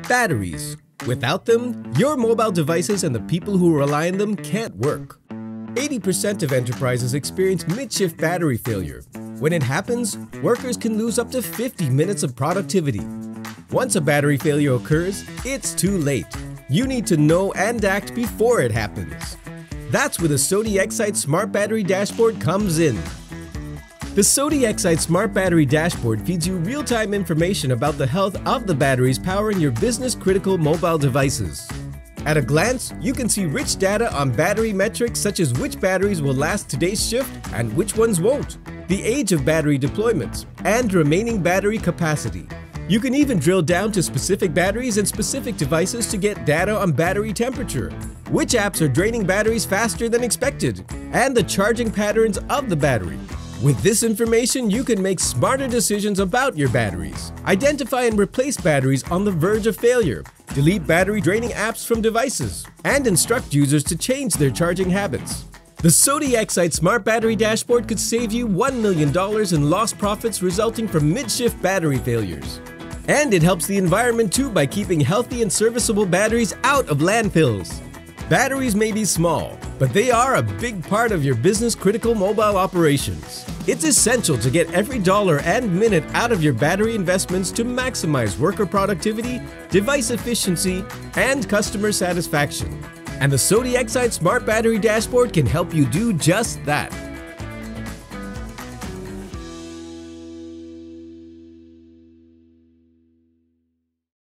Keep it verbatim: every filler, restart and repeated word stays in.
Batteries. Without them, your mobile devices and the people who rely on them can't work. eighty percent of enterprises experience mid-shift battery failure. When it happens, workers can lose up to fifty minutes of productivity. Once a battery failure occurs, it's too late. You need to know and act before it happens. That's where the SOTI XSight Smart Battery Dashboard comes in. The SOTI XSight Smart Battery Dashboard feeds you real-time information about the health of the batteries powering your business-critical mobile devices. At a glance, you can see rich data on battery metrics such as which batteries will last today's shift and which ones won't, the age of battery deployments, and remaining battery capacity. You can even drill down to specific batteries and specific devices to get data on battery temperature, which apps are draining batteries faster than expected, and the charging patterns of the battery. With this information, you can make smarter decisions about your batteries, identify and replace batteries on the verge of failure, delete battery draining apps from devices, and instruct users to change their charging habits. The SOTI XSight Smart Battery Dashboard could save you one million dollars in lost profits resulting from mid-shift battery failures. And it helps the environment too by keeping healthy and serviceable batteries out of landfills. Batteries may be small, but they are a big part of your business-critical mobile operations. It's essential to get every dollar and minute out of your battery investments to maximize worker productivity, device efficiency, and customer satisfaction. And the SOTI XSight Smart Battery Dashboard can help you do just that.